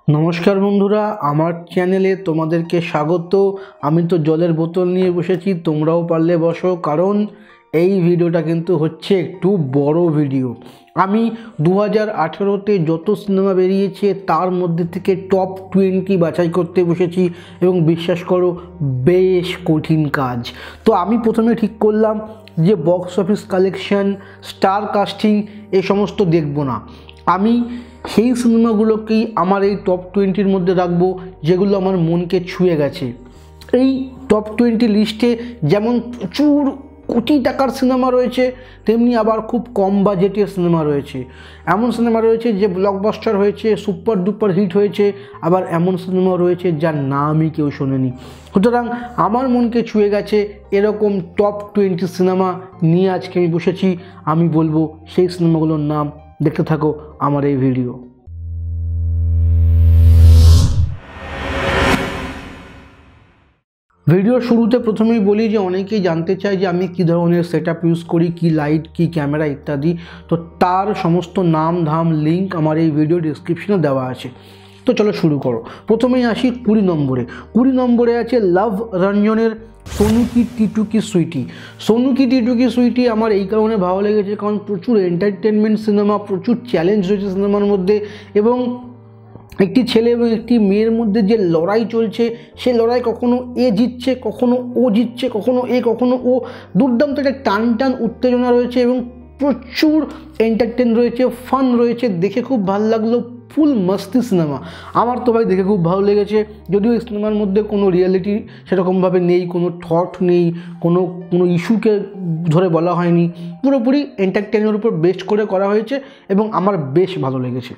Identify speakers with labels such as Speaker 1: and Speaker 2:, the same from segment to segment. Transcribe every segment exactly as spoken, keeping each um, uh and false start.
Speaker 1: नमस्कार बंधुरा आमार चैनेले तोमादेरके स्वागत। आमी तो जलेर बोतल निये बसेছি, তোমরাও पारले बसो, कारण এই ভিডিওটা কিন্তু হচ্ছে একটু বড় ভিডিও। আমি দু হাজার আঠারোতে যত সিনেমা বেরিয়েছে তার মধ্যে থেকে টপ টোয়েন্টি বাছাই করতে বসেছি এবং বিশ্বাস করো বেশ কঠিন কাজ। তো আমি প্রথমে ঠিক করলাম যে box office collection, star casting এই সমস্ত দেখব না। আমি সেই সিনেমাগুলোকেই আমার এই টপ টোয়েন্টির মধ্যে রাখবো যেগুলো আমার মনকে ছুঁয়ে গেছে। এই টপ টোয়েন্টি লিস্টে যেমন প্রচুর কোটি টাকার সিনেমা রয়েছে, তেমনি আবার খুব কম বাজেটের সিনেমা রয়েছে। এমন সিনেমা রয়েছে যে ব্লকবাস্টার হয়েছে, সুপার ডুপার হিট হয়েছে, আবার এমন সিনেমা রয়েছে যার নামই কেউ শোনেনি। সুতরাং আমার মনকে ছুঁয়ে গেছে এরকম টপ টোয়েন্টি সিনেমা নিয়ে আজকে আমি বসেছি। আমি বলবো সেই সিনেমাগুলোর নাম, দেখতে থাকো আমার এই ভিডিও। ভিডিওর শুরুতে প্রথমেই বলি যে অনেকেই জানতে চায় যে আমি কী ধরনের সেটআপ ইউজ করি, কি লাইট, কি ক্যামেরা ইত্যাদি। তো তার সমস্ত নাম ধাম লিঙ্ক আমার এই ভিডিও ডেসক্রিপশনে দেওয়া আছে। তো চলো শুরু করো। প্রথমেই আসি কুড়ি নম্বরে। কুড়ি নম্বরে আছে লাভ রঞ্জনের সোনু কি টিটু কি সুইটি। সোনু কি টিটু কি সুইটি আমার এই কারণে ভালো লেগেছে কারণ প্রচুর এন্টারটেনমেন্ট সিনেমা, প্রচুর চ্যালেঞ্জ রয়েছে সিনেমার মধ্যে, এবং একটি ছেলে এবং একটি মেয়ের মধ্যে যে লড়াই চলছে সে লড়াই কখনো এ জিতছে, কখনো ও জিতছে, কখনো এ কখনো ও। দুর্দান্ত একটা টান টান উত্তেজনা রয়েছে এবং প্রচুর এন্টারটেন রয়েছে, ফান রয়েছে, দেখে খুব ভালো লাগলো। ফুল মস্তি সিনেমা, আমার তো ভাই দেখে খুব ভালো লেগেছে। যদিও এই সিনেমার মধ্যে কোনো রিয়েলিটি সেরকমভাবে নেই, কোনো থট নেই, কোনো কোনো ইস্যুকে ধরে বলা হয়নি, পুরোপুরি এন্টারটেনের উপর বেস্ট করে করা হয়েছে এবং আমার বেশ ভালো লেগেছে।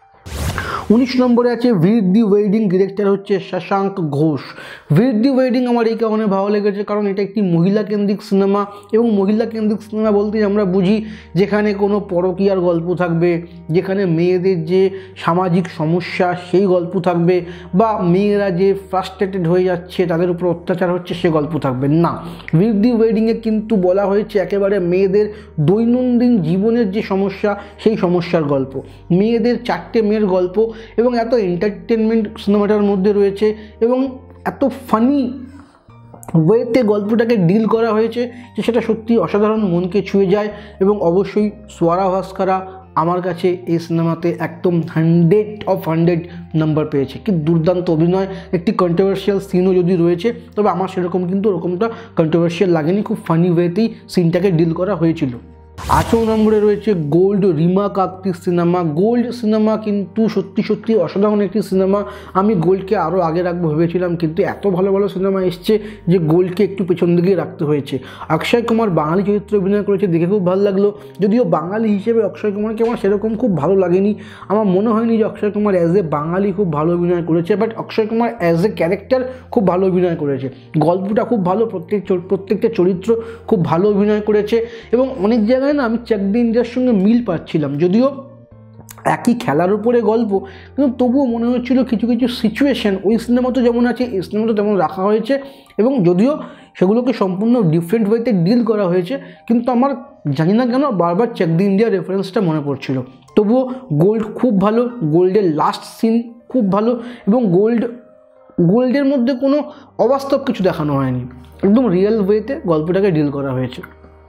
Speaker 1: উনিশ নম্বরে আছে ভির দি ওয়েডিং, ডিরেক্টর হচ্ছে শশাঙ্ক ঘোষ। ভির দি ওয়েডিং আমার এই কারণে ভালো লেগেছে কারণ এটা একটি মহিলা কেন্দ্রিক সিনেমা, এবং মহিলা কেন্দ্রিক সিনেমা বলতে আমরা বুঝি যেখানে কোনো পরকীয়ার গল্প থাকবে, যেখানে মেয়েদের যে সামাজিক সমস্যা সেই গল্প থাকবে, বা মেয়েরা যে ফ্রাস্ট্রেটেড হয়ে যাচ্ছে, তাদের উপর অত্যাচার হচ্ছে সে গল্প থাকবে না। ভির দি ওয়েডিংয়ে কিন্তু বলা হয়েছে একেবারে মেয়েদের দৈনন্দিন জীবনের যে সমস্যা সেই সমস্যার গল্প, মেয়েদের চারটে মেয়ের গল্প, এবং এত এন্টারটেনমেন্ট সিনেমাটার মধ্যে রয়েছে এবং এত ফানি ওয়েতে গল্পটাকে ডিল করা হয়েছে যে সেটা সত্যি অসাধারণ, মনকে ছুঁয়ে যায়। এবং অবশ্যই সোয়ারা ভাস্করা আমার কাছে এই সিনেমাতে একদম হান্ড্রেড অফ হান্ড্রেড নাম্বার পেয়েছে। কি দুর্দান্ত অভিনয়, একটি কন্ট্রোভার্সিয়াল সিনও যদি রয়েছে তবে আমার সেরকম কিন্তু ওরকমটা কন্ট্রোভার্সিয়াল লাগেনি, খুব ফানি ওয়েতেই সিনটাকে ডিল করা হয়েছিল। আঠারো নম্বরে রয়েছে গোল্ড, রিমা কাকতির সিনেমা। গোল্ড সিনেমা কিন্তু সত্যি সত্যি অসাধারণ একটি সিনেমা। আমি গোল্ডকে আরও আগে রাখবো ভেবেছিলাম, কিন্তু এত ভালো ভালো সিনেমা এসছে যে গোল্ডকে একটু পেছন দিকে রাখতে হয়েছে। অক্ষয় কুমার বাঙালি চরিত্রে অভিনয় করেছে, দেখে খুব ভালো লাগলো। যদিও বাঙালি হিসেবে অক্ষয় কুমারকে আমার সেরকম খুব ভালো লাগেনি, আমার মনে হয়নি যে অক্ষয় কুমার অ্যাজ এ বাঙালি খুব ভালো অভিনয় করেছে, but Akshay Kumar as a character খুব ভালো অভিনয় করেছে। গল্পটা খুব ভালো, প্রত্যেক প্রত্যেকটা চরিত্র খুব ভালো অভিনয় করেছে, এবং অনেক জায়গায় না আমি চাক দে ইন্ডিয়ার সঙ্গে মিল পাচ্ছিলাম। যদিও একই খেলার উপরে গল্প, কিন্তু তবুও মনে হচ্ছিল কিছু কিছু সিচুয়েশান ওই সিনেমাতে যেমন আছে এই সিনেমাতে তেমন রাখা হয়েছে, এবং যদিও সেগুলোকে সম্পূর্ণ ডিফারেন্ট ওয়েতে ডিল করা হয়েছে, কিন্তু আমার জানি না কেন বারবার চাক দে ইন্ডিয়ার রেফারেন্সটা মনে পড়ছিল। তবুও গোল্ড খুব ভালো, গোল্ডের লাস্ট সিন খুব ভালো, এবং গোল্ড গোল্ডের মধ্যে কোনো অবাস্তব কিছু দেখানো হয়নি, একদম রিয়েল ওয়েতে গল্পটাকে ডিল করা হয়েছে।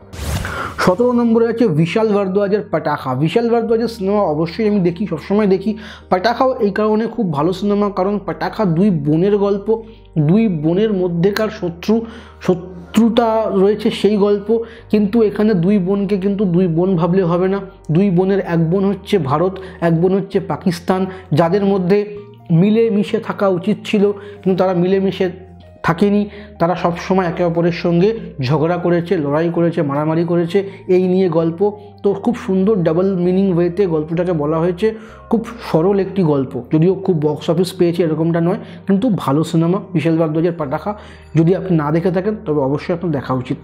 Speaker 1: সতেরো নম্বরে আছে বিশাল ভারদ্বাজের পাটাখা। বিশাল ভারদ্বাজের সিনেমা অবশ্যই আমি দেখি, সবসময় দেখি। পাটাখাও এই কারণে খুব ভালো সিনেমা কারণ পাটাখা দুই বোনের গল্প, দুই বোনের মধ্যেকার শত্রু শত্রুতা রয়েছে সেই গল্প, কিন্তু এখানে দুই বোনকে কিন্তু দুই বোন ভাবলে হবে না। দুই বোনের এক বোন হচ্ছে ভারত, এক বোন হচ্ছে পাকিস্তান, যাদের মধ্যে মিলেমিশে থাকা উচিত ছিল কিন্তু তারা মিলেমিশে থাকেনি। তারা সব সময় একে অপরের সঙ্গে ঝগড়া করেছে, লড়াই করেছে, মারামারি করেছে, এই নিয়ে গল্প। তো খুব সুন্দর ডাবল মিনিং ওয়েতে গল্পটাকে বলা হয়েছে, খুব সরল একটি গল্প। যদিও খুব বক্স অফিস পেয়েছে এরকমটা নয়, কিন্তু ভালো সিনেমা বিশাল ভারদ্বাজের পাটাখা। যদি আপনি না দেখে থাকেন তবে অবশ্যই আপনার দেখা উচিত।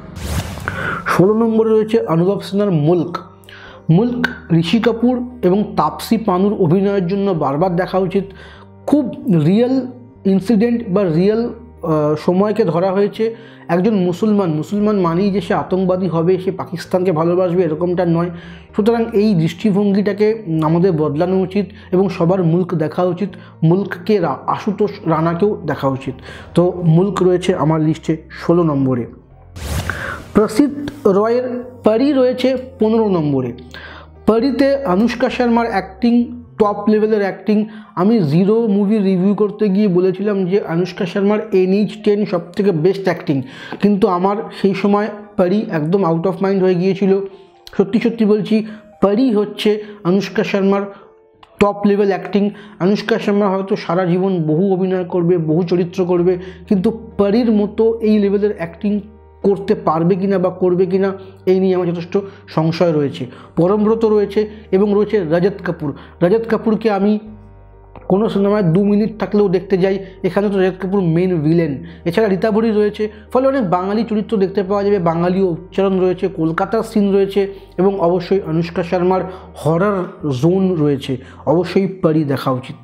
Speaker 1: ষোলো নম্বরে রয়েছে অনুভব সিনহার মুল্ক। মুল্ক ঋষি কাপুর এবং তাপসি পানুর অভিনয়ের জন্য বারবার দেখা উচিত। খুব রিয়েল ইনসিডেন্ট বা রিয়েল সময়কে ধরা হয়েছে একজন মুসলমান মুসলমান মানেই যে সে আতঙ্কবাদী হবে, সে পাকিস্তানকে ভালোবাসবে, এরকমটা নয়। সুতরাং এই দৃষ্টিভঙ্গিটাকে আমাদের বদলানো উচিত এবং সবার মুল্ক দেখা উচিত, মুল্ককে আশুতোষ রানাকেও দেখা উচিত। তো মুল্ক রয়েছে আমার লিস্টে ষোলো নম্বরে। প্রসিদ্ধ রয়ের পরি রয়েছে পনেরো নম্বরে। পরিতে অনুষ্কা শর্মার অ্যাক্টিং টপ লেভেলের অ্যাক্টিং। আমি জিরো মুভি রিভিউ করতে গিয়ে বলেছিলাম যে অনুষ্কা শর্মার এনএইচ টেন সব থেকে বেস্ট অ্যাক্টিং, কিন্তু আমার সেই সময় পরি একদম আউট অফ মাইন্ড হয়ে গিয়েছিল। সত্যি সত্যি বলছি, পরি হচ্ছে অনুষ্কা শর্মার top level acting. Anushka Sharma হয়তো সারা জীবন বহু অভিনয় করবে, বহু চরিত্র করবে, কিন্তু পরির মতো এই লেভেলের অ্যাক্টিং করতে পারবে কিনা বা করবে কিনা এই নিয়ে আমার যথেষ্ট সংশয় রয়েছে। পরমব্রত রয়েছে এবং রয়েছে রজত কাপুর। রজত কাপুরকে আমি কোনো সিনেমায় দু মিনিট থাকলেও দেখতে যাই, এখানে তো রজত কাপুর মেন ভিলেন। এছাড়া রীতা বড়ি রয়েছে, ফলে অনেক বাঙালি চরিত্র দেখতে পাওয়া যাবে, বাঙালি উচ্চারণ রয়েছে, কলকাতার সিন রয়েছে এবং অবশ্যই অনুষ্কা শর্মার হরর জোন রয়েছে। অবশ্যই পরি দেখা উচিত।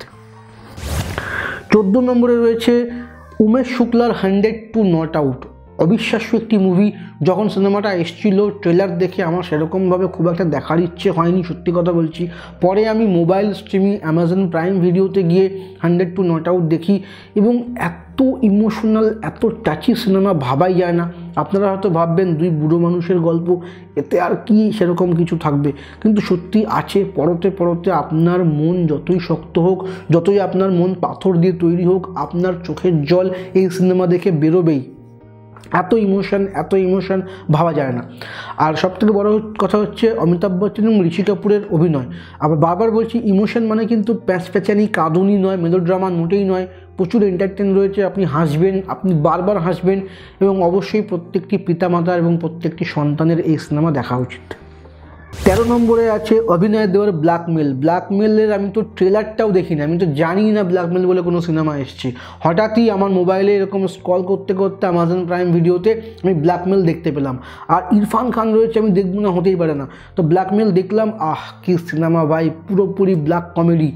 Speaker 1: চোদ্দো নম্বরে রয়েছে উমেশ শুক্লার হান্ড্রেড টু নট আউট। অবিশ্বাস্য একটি মুভি। যখন সিনেমাটা এসেছিল ট্রেলার দেখে আমার সেরকমভাবে খুব একটা দেখার ইচ্ছে হয়নি, সত্যি কথা বলছি। পরে আমি মোবাইল স্ট্রিমিং অ্যামাজন প্রাইম ভিডিওতে গিয়ে হান্ড্রেড টু নট আউট দেখি এবং এত ইমোশনাল, এত টাচি সিনেমা ভাবাই যায় না। আপনারা হয়তো ভাববেন দুই বুড়ো মানুষের গল্প, এতে আর কি সেরকম কিছু থাকবে, কিন্তু সত্যি আছে। পরতে পরতে আপনার মন যতই শক্ত হোক, যতই আপনার মন পাথর দিয়ে তৈরি হোক, আপনার চোখের জল এই সিনেমা দেখে বেরোবেই। এত ইমোশন, এত ইমোশন ভাবা যায় না। আর সবথেকে বড় কথা হচ্ছে অমিতাভ বচ্চন এবং ঋষি কাপুরের অভিনয়। আবার বারবার বলছি, ইমোশন মানে কিন্তু প্যাঁচপ্যাঁচানি কাঁদুনি নয়, মেলোড্রামা মোটেই নয়। প্রচুর এন্টারটেন রয়েছে, আপনি হাসবেন, আপনি বারবার হাসবেন এবং অবশ্যই প্রত্যেকটি পিতামাতা এবং প্রত্যেকটি সন্তানের এই সিনেমা দেখা উচিত। তেরো নম্বরে আছে অভিনয় দেওয়ার ব্ল্যাকমেল। ব্ল্যাকমেলের আমি তো ট্রেলারটাও দেখিনি, আমি তো জানি না ব্ল্যাকমেল বলে কোনো সিনেমা এসছে। হঠাৎই আমার মোবাইলে এরকম স্ক্রল করতে করতে অ্যামাজন প্রাইম ভিডিওতে আমি ব্ল্যাকমেল দেখতে পেলাম। আর ইরফান খান রয়েছে, আমি দেখব না হতেই পারে না। তো ব্ল্যাকমেল দেখলাম, আহ কি সিনেমা ভাই, পুরোপুরি ব্ল্যাক কমেডি।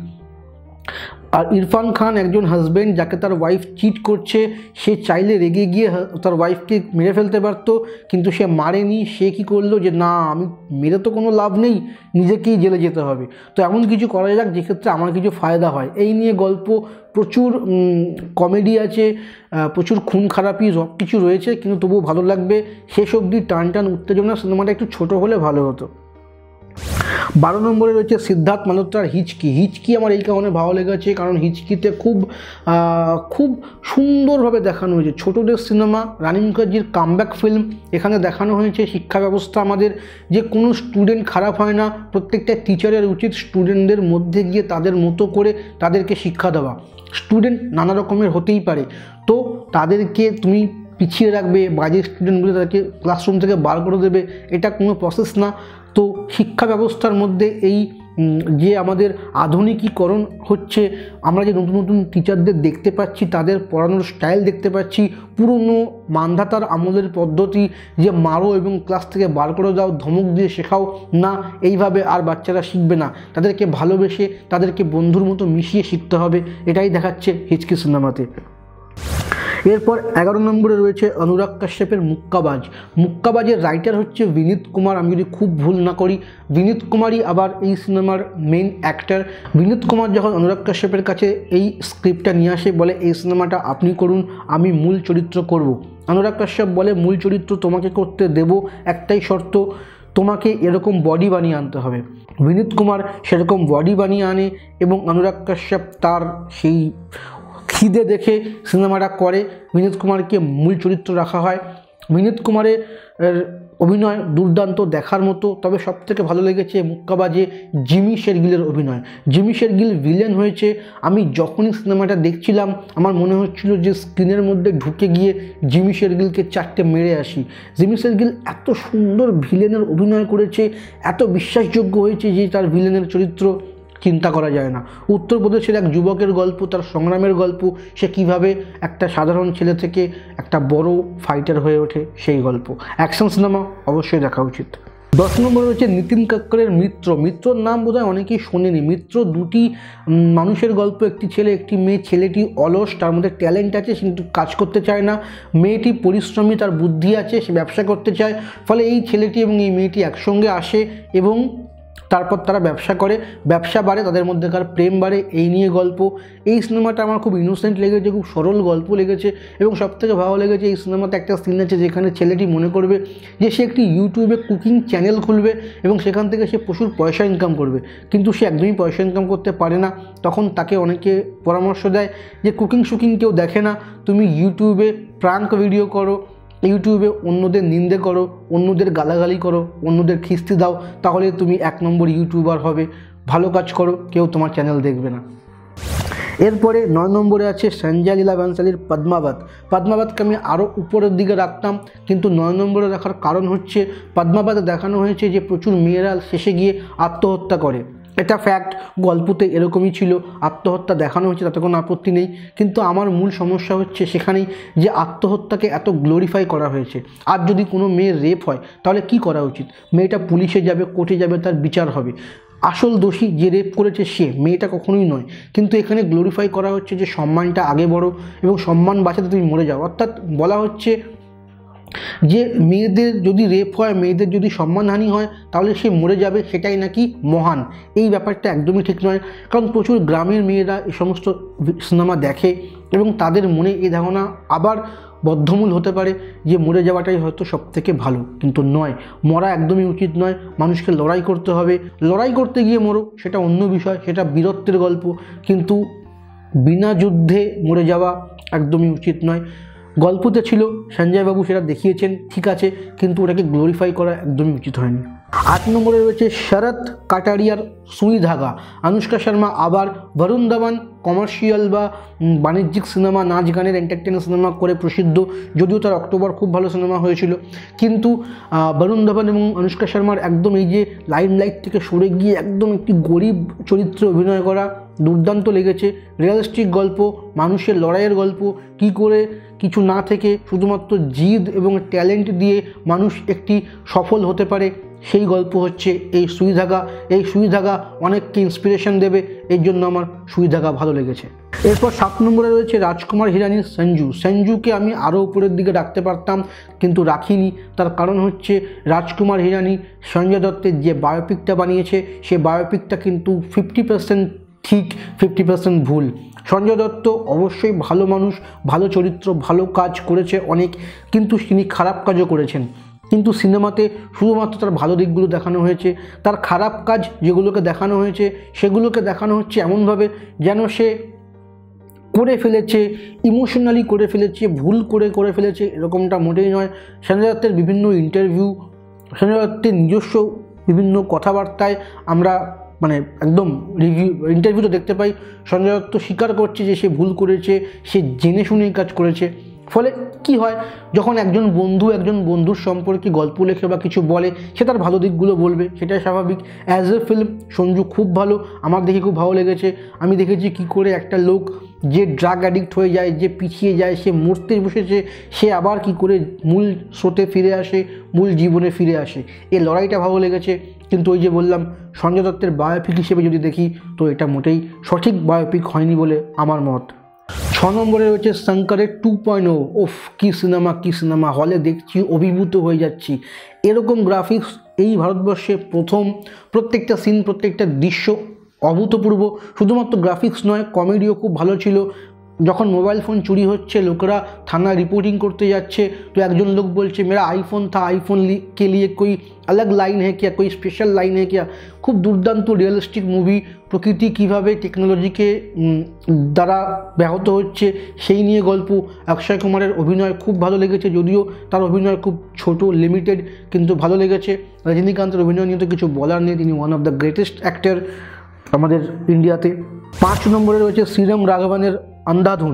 Speaker 1: আর ইরফান খান একজন হাজব্যান্ড, যাকে তার ওয়াইফ চিট করছে, সে চাইলে রেগে গিয়ে তার ওয়াইফকে মেরে ফেলতে পারতো, কিন্তু সে মারেনি। সে কি করলো যে না, আমি মেরে তো কোনো লাভ নেই, নিজেকেই জেলে যেতে হবে, তো এমন কিছু করা যাক যেক্ষেত্রে আমার কিছু ফায়দা হয়। এই নিয়ে গল্প, প্রচুর কমেডি আছে, প্রচুর খুন খারাপি সব কিছু রয়েছে, কিন্তু তবুও ভালো লাগবে। শেষ অবধি টান টান উত্তেজনা, সিনেমাটা একটু ছোট হলে ভালো হতো। বারো নম্বরে রয়েছে সিদ্ধার্থ মালহোত্রার হিচকি। হিচকি আমার এই কারণে ভালো লেগেছে, কারণ হিচকিতে খুব খুব সুন্দরভাবে দেখানো হয়েছে ছোটদের সিনেমা, রানী মুখার্জির কামব্যাক ফিল্ম। এখানে দেখানো হয়েছে শিক্ষা ব্যবস্থা আমাদের, যে কোনো স্টুডেন্ট খারাপ হয় না, প্রত্যেকটা টিচারের উচিত স্টুডেন্টদের মধ্যে গিয়ে তাদের মতো করে তাদেরকে শিক্ষা দেওয়া। স্টুডেন্ট নানা রকমের হতেই পারে, তো তাদেরকে তুমি পিছিয়ে রাখবে, বাজে স্টুডেন্টগুলো তাদেরকে ক্লাসরুম থেকে বার করে দেবে, এটা কোনো প্রসেস না। তো শিক্ষা ব্যবস্থার মধ্যে এই যে আমাদের আধুনিকীকরণ হচ্ছে, আমরা যে নতুন নতুন টিচারদের দেখতে পাচ্ছি, তাদের পড়ানোর স্টাইল দেখতে পাচ্ছি, পুরনো মান্ধাতার আমলের পদ্ধতি, যে মারো এবং ক্লাস থেকে বার করে দাও, ধমক দিয়ে শেখাও না, এইভাবে আর বাচ্চারা শিখবে না। তাদেরকে ভালোবেসে, তাদেরকে বন্ধুর মতো মিশিয়ে শিখতে হবে, এটাই দেখাচ্ছে হিচকি সিনেমাতে। এরপর এগারো নম্বরে রয়েছে অনুরাগ কাশ্যপের মুক্কাবাজ। মুক্কাবাজের রাইটার হচ্ছে বিনীত কুমার, আমি যদি খুব ভুল না করি। বিনীত কুমারই আবার এই সিনেমার মেন অ্যাক্টর। বিনীত কুমার যখন অনুরাগ কাশ্যপের কাছে এই স্ক্রিপ্টটা নিয়ে আসে, বলে এই সিনেমাটা আপনি করুন, আমি মূল চরিত্র করব। অনুরাগ কাশ্যপ বলে মূল চরিত্র তোমাকে করতে দেব, একটাই শর্ত, তোমাকে এরকম বডি বানিয়ে আনতে হবে। বিনীত কুমার সেরকম বডি বানিয়ে আনে এবং অনুরাগ কাশ্যপ তার সেই খিদে দেখে সিনেমাটা করে, বিনীত কুমারকে মূল চরিত্র রাখা হয়। বিনীত কুমারের অভিনয় দুর্দান্ত, দেখার মতো। তবে সবথেকে ভালো লেগেছে মুক্কাবাজে জিমি শেরগিলের অভিনয়। জিমি শেরগিল ভিলেন হয়েছে। আমি যখনই সিনেমাটা দেখছিলাম আমার মনে হচ্ছিল যে স্ক্রিনের মধ্যে ঢুকে গিয়ে জিমি শেরগিলকে চারটে মেরে আসি। জিমি শেরগিল এত সুন্দর ভিলেনের অভিনয় করেছে, এত বিশ্বাসযোগ্য হয়েছে যে তার ভিলেনের চরিত্র চিন্তা করা যায় না। উত্তরপ্রদেশের এক যুবকের গল্প, তার সংগ্রামের গল্প, সে কিভাবে একটা সাধারণ ছেলে থেকে একটা বড় ফাইটার হয়ে ওঠে, সেই গল্প। অ্যাকশন সিনেমা অবশ্যই দেখা উচিত। দশ নম্বরে রয়েছে নিতিন কাক্করের মিত্র। মিত্রর নাম বোধহয় অনেকেই শোনেনি। মিত্র দুটি মানুষের গল্প, একটি ছেলে একটি মেয়ে। ছেলেটি অলস, তার মধ্যে ট্যালেন্ট আছে, কিন্তু কাজ করতে চায় না। মেয়েটি পরিশ্রমী, তার বুদ্ধি আছে, সে ব্যবসা করতে চায়। ফলে এই ছেলেটি এবং এই মেয়েটি একসঙ্গে আসে এবং তারপর তারা ব্যবসা করে, ব্যবসা বাড়ে, তাদের মধ্যেকার প্রেম বাড়ে, এই নিয়ে গল্প। এই সিনেমাটা আমার খুব ইনোসেন্ট লেগেছে, খুব সরল গল্প লেগেছে এবং সবথেকে ভালো লেগেছে এই সিনেমাতে একটা সিন আছে যেখানে ছেলেটি মনে করবে যে সে একটি ইউটিউবে কুকিং চ্যানেল খুলবে এবং সেখান থেকে সে প্রচুর পয়সা ইনকাম করবে, কিন্তু সে একদমই পয়সা ইনকাম করতে পারে না। তখন তাকে অনেকে পরামর্শ দেয় যে কুকিং শুকিং কেউ দেখে না, তুমি ইউটিউবে প্রাঙ্ক ভিডিও করো, ইউটিউবে অন্যদের নিন্দে করো, অন্যদের গালাগালি করো, অন্যদের খিস্তি দাও, তাহলে তুমি এক নম্বর ইউটিউবার হবে। ভালো কাজ করো, কেউ তোমার চ্যানেল দেখবে না। এরপরে নয় নম্বরে আছে সঞ্জয় লীলা বানশালীর পদ্মাবত। পদ্মাবতকে আমি আরও উপরের দিকে রাখতাম, কিন্তু নয় নম্বরে রাখার কারণ হচ্ছে পদ্মাবতে দেখানো হয়েছে যে প্রচুর মেয়েরা শেষে গিয়ে আত্মহত্যা করে। এটা ফ্যাক্ট, গল্পতে এরকমই ছিল, আত্মহত্যা দেখানো হয়েছে, তাতে কোনো আপত্তি নেই। কিন্তু আমার মূল সমস্যা হচ্ছে সেখানেই যে আত্মহত্যাকে এত গ্লোরিফাই করা হয়েছে। আর যদি কোনো মেয়ের রেপ হয় তাহলে কি করা উচিত? মেয়েটা পুলিশে যাবে, কোর্টে যাবে, তার বিচার হবে। আসল দোষী যে রেপ করেছে সে, মেয়েটা কখনোই নয়। কিন্তু এখানে গ্লোরিফাই করা হচ্ছে যে সম্মানটা আগে বড় এবং সম্মান বাঁচাতে তুমি মরে যাও। অর্থাৎ বলা হচ্ছে যে মেয়েদের যদি রেপ হয়, মেয়েদের যদি সম্মানহানি হয়, তাহলে সে মরে যাবে, সেটাই নাকি মহান। এই ব্যাপারটা একদমই ঠিক নয়, কারণ প্রচুর গ্রামের মেয়েরা এই সমস্ত সিনেমা দেখে এবং তাদের মনে এই ধারণা আবার বদ্ধমূল হতে পারে যে মরে যাওয়াটাই হয়তো সব থেকে ভালো, কিন্তু নয়, মরা একদমই উচিত নয়। মানুষকে লড়াই করতে হবে, লড়াই করতে গিয়ে মরো, সেটা অন্য বিষয়, সেটা বীরত্বের গল্প, কিন্তু বিনা যুদ্ধে মরে যাওয়া একদমই উচিত নয়। গল্পতে ছিল, সঞ্জয়বাবু সেটা দেখিয়েছেন, ঠিক আছে, কিন্তু ওটাকে গ্লোরিফাই করা একদমই উচিত হয়নি। আট নম্বরে রয়েছে শরৎ কাটারিয়ার সুই ধাগা। আনুষ্কা শর্মা আবার বরুণ ধাওয়ান কমার্শিয়াল বা বাণিজ্যিক সিনেমা, নাচ গানের এন্টারটেইনার সিনেমা করে প্রসিদ্ধ, যদিও তার অক্টোবর খুব ভালো সিনেমা হয়েছিল, কিন্তু বরুণ ধাওয়ান এবং আনুষ্কা শর্মার একদম এই যে লাইমলাইট থেকে সরে গিয়ে একদম একটি গরিব চরিত্রে অভিনয় করা দুর্দান্ত লেগেছে। রিয়ালিস্টিক গল্প, মানুষের লড়াইয়ের গল্প, কি করে কিছু না থেকে শুধুমাত্র জিদ এবং ট্যালেন্ট দিয়ে মানুষ একটি সফল হতে পারে, সেই গল্প হচ্ছে এই সুই ধাগা। এই সুই ধাগা অনেককে ইন্সপিরেশন দেবে, এর জন্য আমার সুই ধাগা ভালো লেগেছে। এরপর সাত নম্বরে রয়েছে রাজকুমার হিরানির সঞ্জু। সঞ্জুকে আমি আরও উপরের দিকে রাখতে পারতাম, কিন্তু রাখিনি। তার কারণ হচ্ছে রাজকুমার হিরানি সঞ্জয় দত্তের যে বায়োপিকটা বানিয়েছে, সে বায়োপিকটা কিন্তু ফিফটি পার্সেন্ট ঠিক, ফিফটি পার্সেন্ট ভুল। সঞ্জয় দত্ত অবশ্যই ভালো মানুষ, ভালো চরিত্র, ভালো কাজ করেছে অনেক, কিন্তু তিনি খারাপ কাজও করেছেন। কিন্তু সিনেমাতে শুধুমাত্র তার ভালো দিকগুলো দেখানো হয়েছে, তার খারাপ কাজ যেগুলোকে দেখানো হয়েছে সেগুলোকে দেখানো হচ্ছে এমনভাবে যেন সে করে ফেলেছে, ইমোশনালি করে ফেলেছে, ভুল করে করে ফেলেছে, এরকমটা মোটেই নয়। সঞ্জয় দত্তের বিভিন্ন ইন্টারভিউ, সঞ্জয় দত্তের নিজস্ব বিভিন্ন কথাবার্তায় আমরা মানে একদম রিভিউ ইন্টারভিউতে দেখতে পাই সঞ্জয় দত্ত স্বীকার করছে যে সে ভুল করেছে, সে জেনে শুনেই কাজ করেছে। ফলে কি হয়, যখন একজন বন্ধু একজন বন্ধুর সম্পর্কে গল্প লেখে বা কিছু বলে, সে তার ভালো দিকগুলো বলবে, সেটাই স্বাভাবিক। অ্যাজ এ ফিল্ম সঞ্জু খুব ভালো, আমার দেখে খুব ভালো লেগেছে। আমি দেখেছি কি করে একটা লোক যে ড্রাগ অ্যাডিক্ট হয়ে যায়, যে পিছিয়ে যায়, সে মরতে বসেছে, সে আবার কি করে মূল স্রোতে ফিরে আসে, মূল জীবনে ফিরে আসে, এই লড়াইটা ভালো লেগেছে। কিন্তু ওই যে বললাম, সঞ্জয় দত্তের বায়োপিক হিসেবে যদি দেখি তো এটা মোটেই সঠিক বায়োপিক হয়নি বলে আমার মত। ছ নম্বরে রয়েছে শঙ্করের টু পয়েন্ট ও। ওফ, কী সিনেমা, কী সিনেমা! হলে দেখছি অভিভূত হয়ে যাচ্ছি। এরকম গ্রাফিক্স এই ভারতবর্ষে প্রথম। প্রত্যেকটা সিন, প্রত্যেকটা দৃশ্য অভূতপূর্ব। শুধুমাত্র গ্রাফিক্স নয়, কমেডিও খুব ভালো ছিল। যখন মোবাইল ফোন চুরি হচ্ছে, লোকেরা থানায় রিপোর্টিং করতে যাচ্ছে, তো একজন লোক বলছে মেরা আইফোন থা, আইফোন কে লিয়ে কোই আলাগ লাইন হ্যাঁ কিয়া, কোই স্পেশাল লাইন হ্যাঁ কিয়া। খুব দুর্দান্ত রিয়েলিস্টিক মুভি। প্রকৃতি কীভাবে টেকনোলজিকে দ্বারা ব্যাহত হচ্ছে সেই নিয়ে গল্প। অক্ষয় কুমারের অভিনয় খুব ভালো লেগেছে, যদিও তার অভিনয় খুব ছোট, লিমিটেড, কিন্তু ভালো লেগেছে। রজনীকান্তের অভিনয় নিয়ে তো কিছু বলার নেই, তিনি one of the greatest actor আমাদের ইন্ডিয়াতে। পাঁচ নম্বরে রয়েছে শ্রীরাম রাঘবানের अंधाधुन।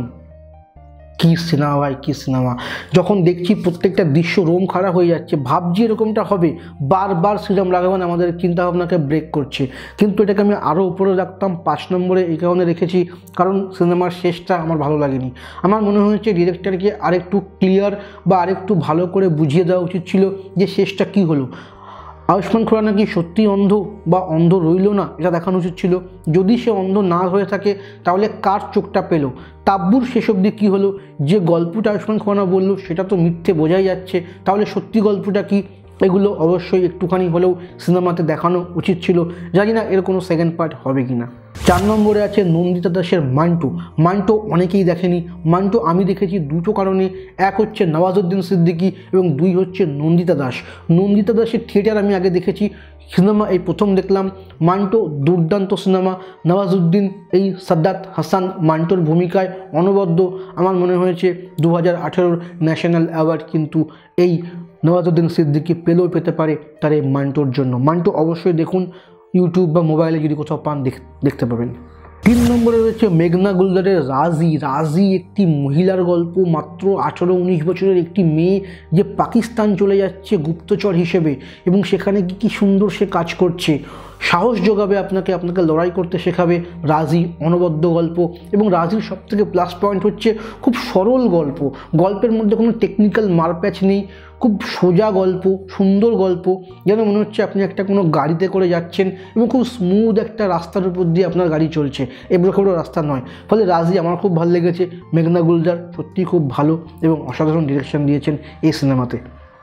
Speaker 1: কি সিনেমা ভাই, কি সিনেমা! যখন দেখছি প্রত্যেকটা দৃশ্য রোম খাড়া হয়ে যাচ্ছে, ভাবছি এরকমটা হবে, বারবার শ্রীরাম রাঘবান আমাদের চিন্তাভাবনাকে ব্রেক করছে। কিন্তু এটাকে আমি আরও উপরে রাখতাম, পাঁচ নম্বরে এই কারণে রেখেছি কারণ সিনেমার শেষটা আমার ভালো লাগেনি। আমার মনে হয়েছে ডিরেক্টরকে আরেকটু ক্লিয়ার বা আরেকটু ভালো করে বুঝিয়ে দেওয়া উচিত ছিল যে শেষটা কী হলো। আয়ুষ্মান খুরানা কি সত্যি অন্ধ বা অন্ধ রইল না, এটা দেখানো উচিত ছিল। যদি সে অন্ধ না হয়ে থাকে তাহলে কার চোখটা পেল? তাব্বুর শেষ অবধি কী হলো? যে গল্পটা আয়ুষ্মান খুরানা বললো সেটা তো মিথ্যে বোঝাই যাচ্ছে, তাহলে সত্যি গল্পটা কি? এগুলো অবশ্যই একটুখানি হলেও সিনেমাতে দেখানো উচিত ছিল। জানি না এর কোনো সেকেন্ড পার্ট হবে কি না। চার নম্বরে আছে নন্দিতা দাসের মান্টো। মান্টো অনেকেই দেখেনি। মান্টো আমি দেখেছি দুটো কারণে, এক হচ্ছে নওয়াজুদ্দিন সিদ্দিকী এবং দুই হচ্ছে নন্দিতা দাস। নন্দিতা দাসের থিয়েটার আমি আগে দেখেছি, সিনেমা এই প্রথম দেখলাম। মান্টো দুর্দান্ত সিনেমা। নওয়াজুদ্দিন এই সাদ্দাত হাসান মান্টোর ভূমিকায় অনবদ্য। আমার মনে হয়েছে দু হাজার আঠেরোর ন্যাশনাল অ্যাওয়ার্ড কিন্তু এই নওয়াজুদ্দিন সিদ্দিকী পেলেও পেতে পারে তার এই মান্টোর জন্য। মান্টো অবশ্যই দেখুন, ইউটিউব বা মোবাইলে যদি কোথাও পান দেখতে পাবেন। তিন নম্বরে রয়েছে মেঘনা গুলজারের রাজি। রাজি একটি মহিলার গল্প, মাত্র আঠেরো উনিশ বছরের একটি মেয়ে যে পাকিস্তান চলে যাচ্ছে গুপ্তচর হিসেবে এবং সেখানে কি কী সুন্দর সে কাজ করছে। সাহস যোগাবে আপনাকে, আপনাকে লড়াই করতে শেখাবে। রাজি অনবদ্য গল্প এবং রাজির সবথেকে প্লাস পয়েন্ট হচ্ছে খুব সরল গল্প। গল্পের মধ্যে কোনো টেকনিক্যাল মারপ্যাচ নেই, খুব সোজা গল্প, সুন্দর গল্প, যেন মনে হচ্ছে আপনি একটা কোনো গাড়িতে করে যাচ্ছেন এবং খুব স্মুথ একটা রাস্তার উপর দিয়ে আপনার গাড়ি চলছে, এবড়ো খেবড়ো রাস্তা নয়। ফলে রাজি আমার খুব ভালো লেগেছে। মেঘনা গুলজার সত্যিই খুব ভালো এবং অসাধারণ ডিরেকশন দিয়েছেন এই সিনেমাতে।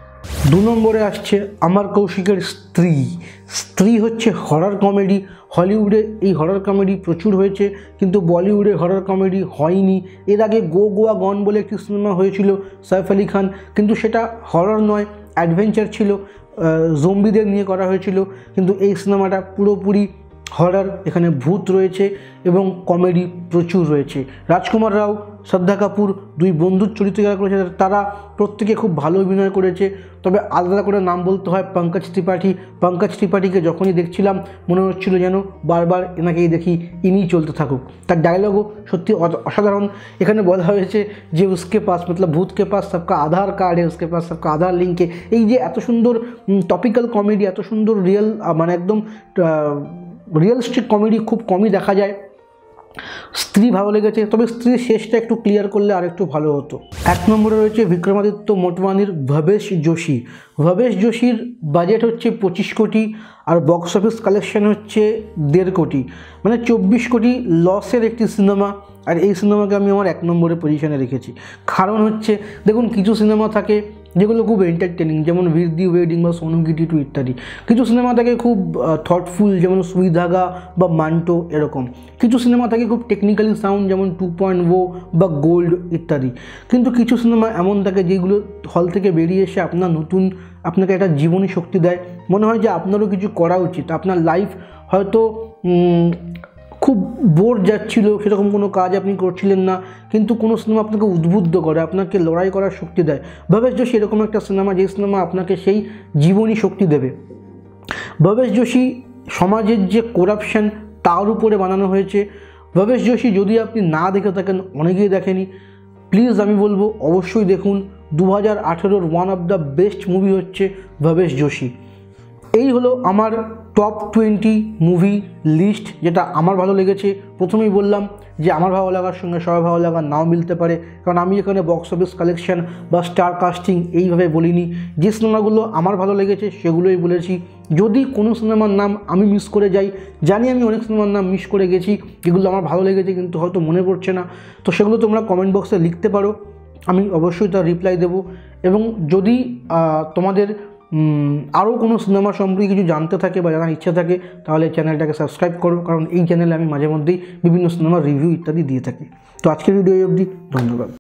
Speaker 1: দু নম্বরে আসছে অমর কৌশিকের স্ত্রী। স্ত্রী হচ্ছে হরর কমেডি। হলিউডে এই হরর কমেডি প্রচুর হয়েছে, কিন্তু বলিউডে হরর কমেডি হয়নি। এর আগে গো গোয়া গন বলে একটি সিনেমা হয়েছিল সৈফ আলি খান, কিন্তু সেটা হরর নয়, অ্যাডভেঞ্চার ছিল, জম্বিদের নিয়ে করা হয়েছিল। কিন্তু এই সিনেমাটা পুরোপুরি হরর, এখানে ভূত রয়েছে এবং কমেডি প্রচুর রয়েছে। রাজকুমার রাও, শ্রদ্ধা কাপুর দুই বন্ধুর চরিত্র যারা করেছে তারা প্রত্যেকে খুব ভালো অভিনয় করেছে। তবে আলাদা করে নাম বলতে হয় পঙ্কজ ত্রিপাঠী। পঙ্কজ ত্রিপাঠীকে যখনই দেখছিলাম মনে হচ্ছিল যেন বারবার এনাকেই দেখি, ইনিই চলতে থাকুক। তার ডায়লগও সত্যি অসাধারণ। এখানে বলা হয়েছে যে উসকে পাস মতলব ভূতকে পাস সবকা আধার কার্ড है, उसके पास सबका आधार लिंक है। এই যে এত সুন্দর টপিক্যাল কমেডি, এত সুন্দর রিয়েল মানে একদম রিয়েলিস্টিক কমেডি খুব কমই দেখা যায়। স্ত্রী ভালো লেগেছে, তবে স্ত্রীর শেষটা একটু ক্লিয়ার করলে আর একটু ভালো হতো। এক নম্বরে রয়েছে বিক্রমাদিত্য মোটওয়ানির ভবেশ যোশী। ভবেশ যোশীর বাজেট হচ্ছে পঁচিশ কোটি আর বক্স অফিস কালেকশন হচ্ছে দেড় কোটি, মানে চব্বিশ কোটি লসের একটি সিনেমা। আর এই সিনেমাকে আমি আমার এক নম্বরে পজিশনে রেখেছি। কারণ হচ্ছে দেখুন, কিছু সিনেমা থাকে যেগুলো খুব এন্টারটেনিং, যেমন বীর দি ওয়েডিং বা সোনম কি টিটু ইত্যাদি। কিছু সিনেমা থাকে খুব থটফুল, যেমন সুই ধাগা বা মান্টো এরকম। কিছু সিনেমা থাকে খুব টেকনিক্যালি সাউন্ড, যেমন টু পয়েন্ট ও বা গোল্ড ইত্যাদি। কিন্তু কিছু সিনেমা এমন থাকে যেগুলো হল থেকে বেরিয়ে এসে আপনার নতুন আপনাকে একটা জীবনী শক্তি দেয়। মনে হয় যে আপনারও কিছু করা উচিত। আপনার লাইফ হয়তো খুব বোর যাচ্ছিল, সেরকম কোনো কাজ আপনি করছিলেন না, কিন্তু কোনো সিনেমা আপনাকে উদ্বুদ্ধ করে, আপনাকে লড়াই করার শক্তি দেয়। ভবেশ যোশী এরকম একটা সিনেমা, যে সিনেমা আপনাকে সেই জীবনী শক্তি দেবে। ভবেশ যোশী সমাজের যে করাপশন তার উপরে বানানো হয়েছে। ভবেশ যোশী যদি আপনি না দেখে থাকেন, অনেকেই দেখেনি, প্লিজ আমি বলবো অবশ্যই দেখুন। দু হাজার আঠেরোর one of the best movie হচ্ছে ভবেশ যোশী। এই হলো আমার টপ টোয়েন্টি মুভি লিস্ট, যেটা আমার ভালো লেগেছে। প্রথমেই বললাম যে আমার ভালো লাগার সঙ্গে সবার ভালো লাগা নাও মিলতে পারে, কারণ আমি এখানে বক্স অফিস কালেকশন বা স্টার কাস্টিং এইভাবে বলিনি। যে সিনেমাগুলো আমার ভালো লেগেছে সেগুলোই বলেছি। যদি কোনো সিনেমার নাম আমি মিস করে যাই, জানি আমি অনেক সিনেমার নাম মিস করে গেছি যেগুলো আমার ভালো লেগেছে কিন্তু হয়তো মনে পড়ছে না, তো সেগুলো তোমরা কমেন্ট বক্সে লিখতে পারো, আমি অবশ্যই তার রিপ্লাই দেবো। এবং যদি তোমাদের আরও কোনো সিনেমা সম্পর্কে কিছু জানতে থাকে বা জানার ইচ্ছা থাকে, তাহলে চ্যানেলটাকে সাবস্ক্রাইব করো, কারণ এই চ্যানেলে আমি মাঝে মধ্যেই বিভিন্ন সিনেমার রিভিউ ইত্যাদি দিয়ে থাকি। তো আজকের ভিডিও অবধি, ধন্যবাদ।